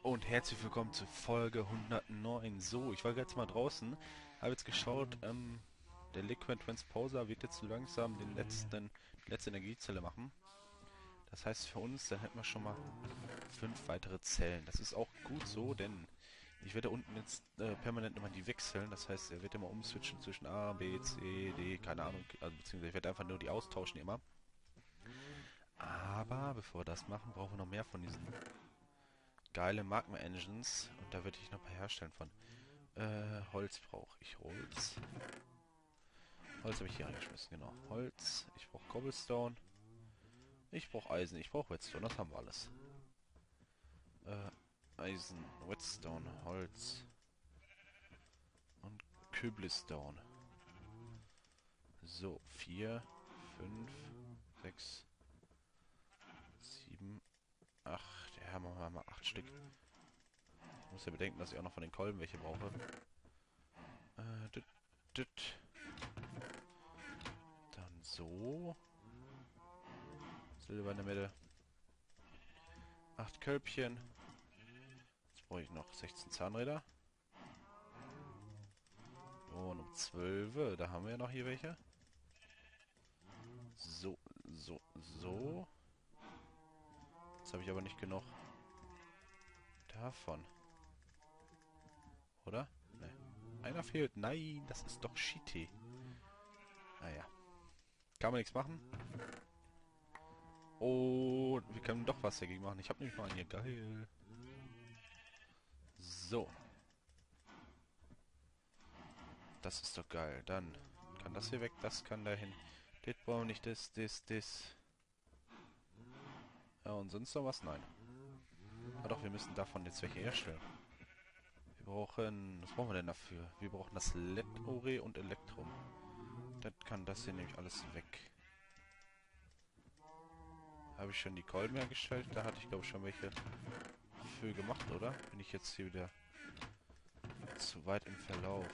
Und herzlich willkommen zu Folge 109. So, ich war jetzt mal draußen, habe jetzt geschaut, der Liquid Transposer wird jetzt so langsam die letzte Energiezelle machen. Das heißt für uns, dann hätten wir schon mal 5 weitere Zellen. Das ist auch gut so, denn ich werde unten jetzt permanent immer die wechseln. Das heißt, er wird immer umswitchen zwischen A, B, C, D, keine Ahnung. Also beziehungsweise ich werde einfach nur die austauschen immer. Aber bevor wir das machen, brauchen wir noch mehr von diesen geilen Magma-Engines. Und da würde ich noch ein paar herstellen von. Holz brauche ich. Holz. Holz habe ich hier reingeschmissen, genau. Holz. Ich brauche Cobblestone. Ich brauche Eisen. Ich brauche Redstone. Das haben wir alles. Eisen, Redstone, Holz und Cobblestone. So, 4, 5, 6, 7, 8. Ja, machen wir mal 8 Stück. Ich muss ja bedenken, dass ich auch noch von den Kolben welche brauche. Düt, düt. Dann so. Silber in der Mitte. 8 Kölbchen. Jetzt brauche ich noch 16 Zahnräder. Und um 12, da haben wir ja noch hier welche. So, so, so. Jetzt habe ich aber nicht genug davon. Oder? Ne. Einer fehlt. Nein, das ist doch Shitty. Naja. Kann man nichts machen. Und wir können doch was dagegen machen. Ich habe nämlich noch einen hier. Geil. So. Das ist doch geil. Dann kann das hier weg. Das kann dahin. Das brauchen wir nicht. Das. Ja, und sonst noch was? Nein. Ah doch, wir müssen davon jetzt welche herstellen. Wir brauchen... Was brauchen wir denn dafür? Wir brauchen das LED-Ore und Elektrum. Das kann das hier nämlich alles weg. Habe ich schon die Kolben hergestellt? Da hatte ich glaube ich schon welche für gemacht, oder? Bin ich jetzt hier wieder zu weit im Verlauf?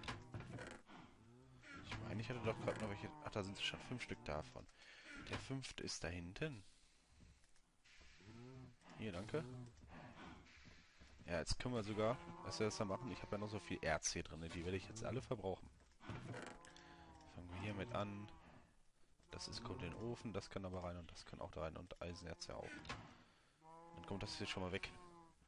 Ich meine, ich hatte doch gerade noch welche... Ach, da sind schon 5 Stück davon. Der 5. ist da hinten. Hier, danke. Ja, jetzt können wir sogar, was wir das da machen, ich habe ja noch so viel Erz hier drin, die werde ich jetzt alle verbrauchen. Fangen wir hiermit an. Das ist, kommt in den Ofen, das kann aber rein und das kann auch da rein und Eisenerz ja auch. Dann kommt das hier schon mal weg.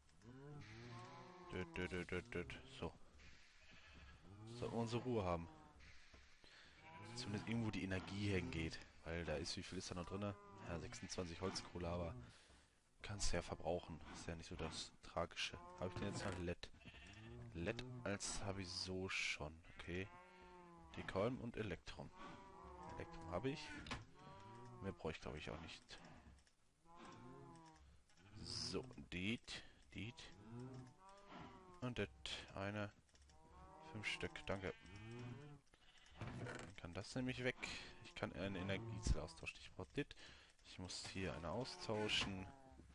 So. Sollten wir unsere Ruhe haben. Zumindest irgendwo die Energie hingeht. Weil da ist, wie viel ist da noch drin? Ja, 26 Holzkohle, aber kannst ja verbrauchen. Ist ja nicht so das Tragische. Habe ich denn jetzt noch LED? LED als habe ich so schon. Okay. Die Kolben und Elektrum. Elektrum habe ich. Mehr brauche ich glaube ich auch nicht. So, diet. Und das eine. 5 Stück, danke. Dann kann das nämlich weg. Ich kann eine Energiezelle austauschen. Ich brauche das. Ich muss hier eine austauschen.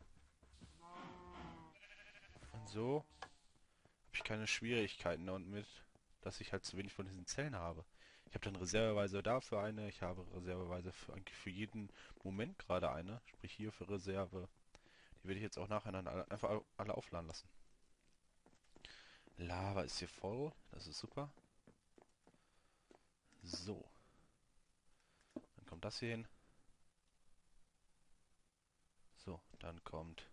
Und so habe ich keine Schwierigkeiten damit, dass ich halt zu wenig von diesen Zellen habe. Ich habe dann reserveweise dafür eine. Ich habe reserveweise für, eigentlich für jeden Moment gerade eine. Sprich hier für Reserve. Die werde ich jetzt auch nacheinander einfach alle aufladen lassen. Lava ist hier voll. Das ist super. So. Dann kommt das hier hin. So, dann kommt...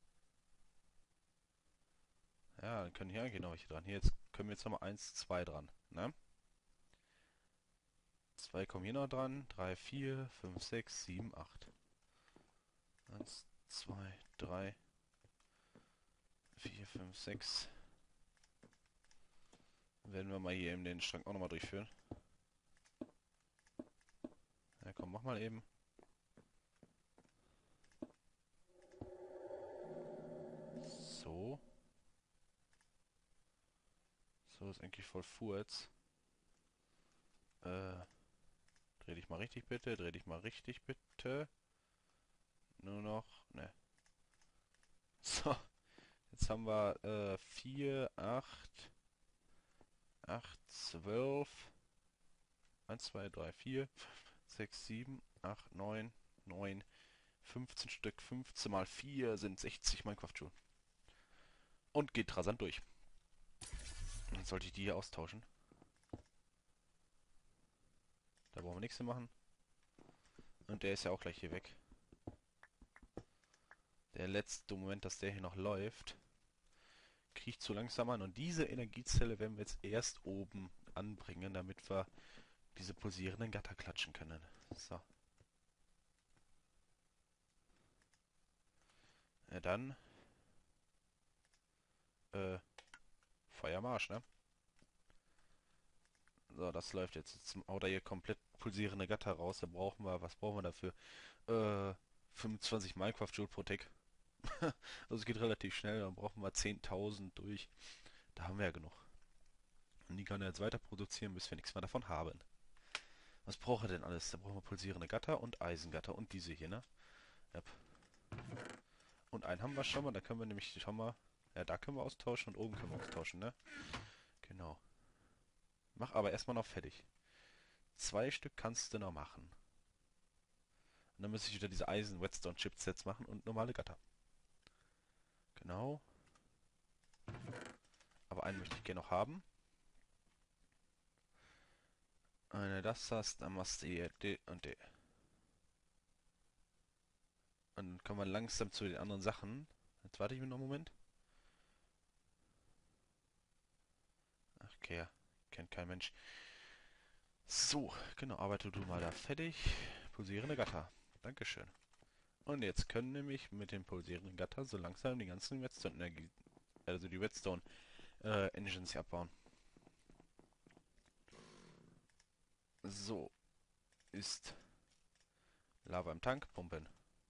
Ja, dann können hier eigentlich noch welche dran. Hier, jetzt können wir jetzt nochmal 1, 2 dran. Ne? 2 kommen hier noch dran. 3, 4, 5, 6, 7, 8. 1, 2, 3, 4, 5, 6. Werden wir mal hier eben den Strang auch nochmal durchführen. Ja, komm, mach mal eben. So. So ist eigentlich voll Furz. Dreh dich mal richtig bitte, dreh dich mal richtig bitte. Nur noch, ne. So, jetzt haben wir 4, 8, 8, 12. 1, 2, 3, 4, 6, 7, 8, 9, 9, 15 Stück. 15 mal 4 sind 60 Minecraft-Joule. Und geht rasant durch. Dann sollte ich die hier austauschen. Da brauchen wir nichts zu machen. Und der ist ja auch gleich hier weg. Der letzte Moment, dass der hier noch läuft, kriecht zu langsam an. Und diese Energiezelle werden wir jetzt erst oben anbringen, damit wir diese pulsierenden Gatter klatschen können. So. Ja, dann Feuermarsch, ne? So, das läuft jetzt. Jetzt haut er hier komplett pulsierende Gatter raus. Da brauchen wir, was brauchen wir dafür? 25 Minecraft Joule pro Tick. Also es geht relativ schnell, dann brauchen wir 10.000 durch. Da haben wir ja genug. Und die kann er jetzt weiter produzieren, bis wir nichts mehr davon haben. Was braucht er denn alles? Da brauchen wir pulsierende Gatter und Eisengatter und diese hier, ne? Yep. Und einen haben wir schon mal, da können wir nämlich schon mal, ja, da können wir austauschen und oben können wir austauschen, ne? Genau. Mach aber erstmal noch fertig. 2 Stück kannst du noch machen. Und dann müsste ich wieder diese Eisen-Whetstone-Chipsets machen und normale Gatter. Genau. Aber einen möchte ich gerne noch haben. Wenn du das hast, dann machst du hier D und D. Und dann kommen wir langsam zu den anderen Sachen. Jetzt warte ich mir noch einen Moment. Ach, okay, ja. Kennt kein Mensch. So, genau, arbeite du mal da fertig. Pulsierende Gatter. Dankeschön. Und jetzt können nämlich mit dem pulsierenden Gatter so langsam die ganzen Redstone-Energie, also die Redstone-Engines hier abbauen. So, ist Lava im Tank, pumpen.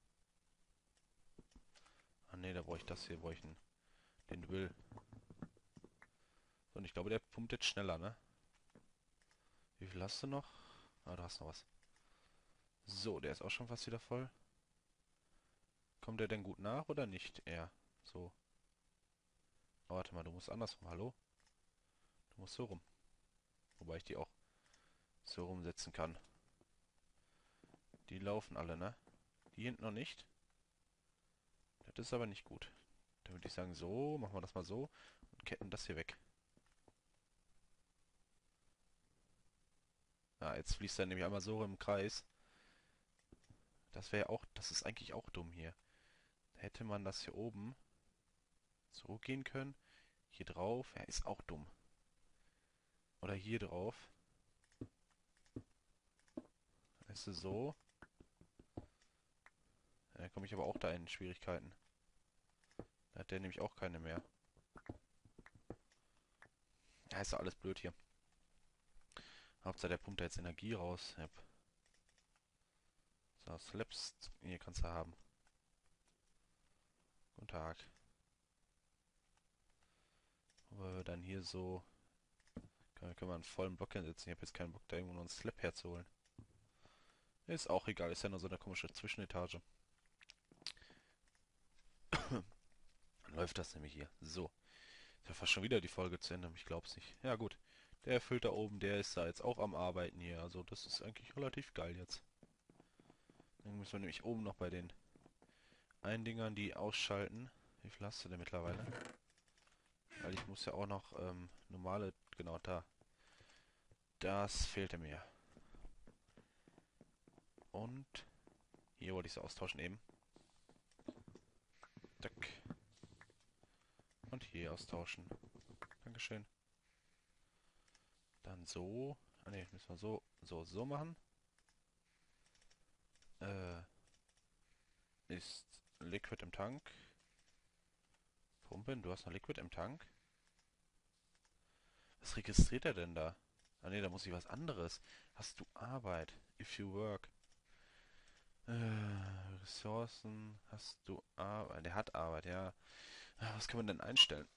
Ah ne, da brauche ich das hier, brauche ich den Drill. So, und ich glaube, der pumpt jetzt schneller, ne? Wie viel hast du noch? Ah, da hast noch was. So, der ist auch schon fast wieder voll. Kommt der denn gut nach oder nicht? Er. So. Oh, warte mal, du musst andersrum. Hallo? Du musst so rum. Wobei ich die auch so rumsetzen kann. Die laufen alle, ne? Die hinten noch nicht. Das ist aber nicht gut. Dann würde ich sagen, so, machen wir das mal so und ketten das hier weg. Ah, jetzt fließt er nämlich einmal so im Kreis. Das wäre ja auch, das ist eigentlich auch dumm hier. Hätte man das hier oben so gehen können. Hier drauf, ja, ist auch dumm. Oder hier drauf. Ist es so? Ja, dann komme ich aber auch da in Schwierigkeiten. Da hat der nämlich auch keine mehr. Ja, ist doch alles blöd hier. Hauptsache der pumpt da jetzt Energie raus. Yep. So, Slaps, hier kannst du haben. Guten Tag. Aber dann hier so... Können wir einen vollen Block hinsetzen. Ich habe jetzt keinen Bock, da irgendwo noch einen Slap herzuholen. Ist auch egal, ist ja nur so eine komische Zwischenetage. Dann läuft das nämlich hier. So. Ist ja fast schon wieder die Folge zu Ende, ich glaub's nicht. Ja gut. Der erfüllt da oben, der ist da jetzt auch am Arbeiten hier. Also das ist eigentlich relativ geil jetzt. Dann müssen wir nämlich oben noch bei den Eindingern die ausschalten. Wie viel hast du denn mittlerweile? Weil ich muss ja auch noch normale, genau da. Das fehlte mir. Und hier wollte ich es austauschen eben. Zack. Und hier austauschen. Dankeschön. Dann so. Ah ne, müssen wir so machen. Ist Liquid im Tank. Pumpen, du hast noch Liquid im Tank? Was registriert er denn da? Ah ne, da muss ich was anderes. Hast du Arbeit? If you work. Ressourcen. Hast du Arbeit? Der hat Arbeit, ja. Was kann man denn einstellen?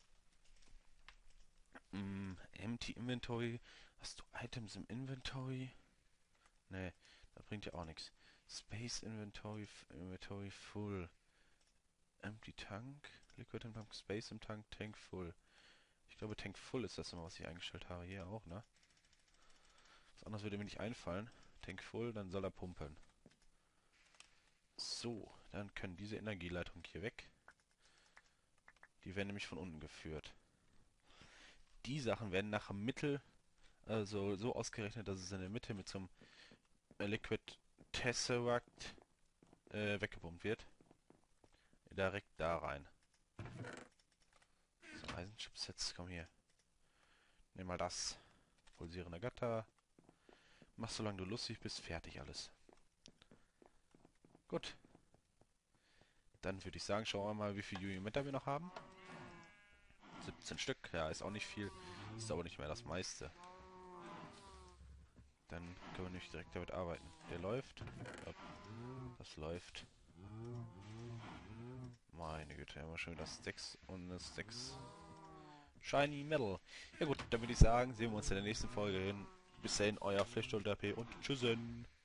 Empty Inventory. Hast du Items im Inventory? Ne, das bringt ja auch nichts. Space Inventory, Inventory full. Empty Tank. Liquid im Tank, Space im Tank, Tank full. Ich glaube, Tank full ist das immer, was ich eingestellt habe. Hier auch, ne? Was anderes würde mir nicht einfallen. Tank full, dann soll er pumpen. So, dann können diese Energieleitungen hier weg. Die werden nämlich von unten geführt. Die Sachen werden nachher also so ausgerechnet, dass es in der Mitte mit so einem Liquid Tesseract weggebombt wird. Direkt da rein. So, Eisenchips jetzt, komm hier. Nimm mal das. Pulsierende Gatter. Mach solange du lustig bist, fertig alles. Gut. Dann würde ich sagen, schauen wir mal, wie viel Junimenta wir noch haben. 17 Stück, ja, ist auch nicht viel. Ist aber nicht mehr das meiste. Dann können wir nämlich direkt damit arbeiten. Der läuft. Ja, das läuft. Meine Güte, haben wir schon wieder Stacks und eine Stacks Shiny Metal. Ja gut, dann würde ich sagen, sehen wir uns in der nächsten Folge hin. Bis dahin, euer Flashdoll-DP und tschüssen.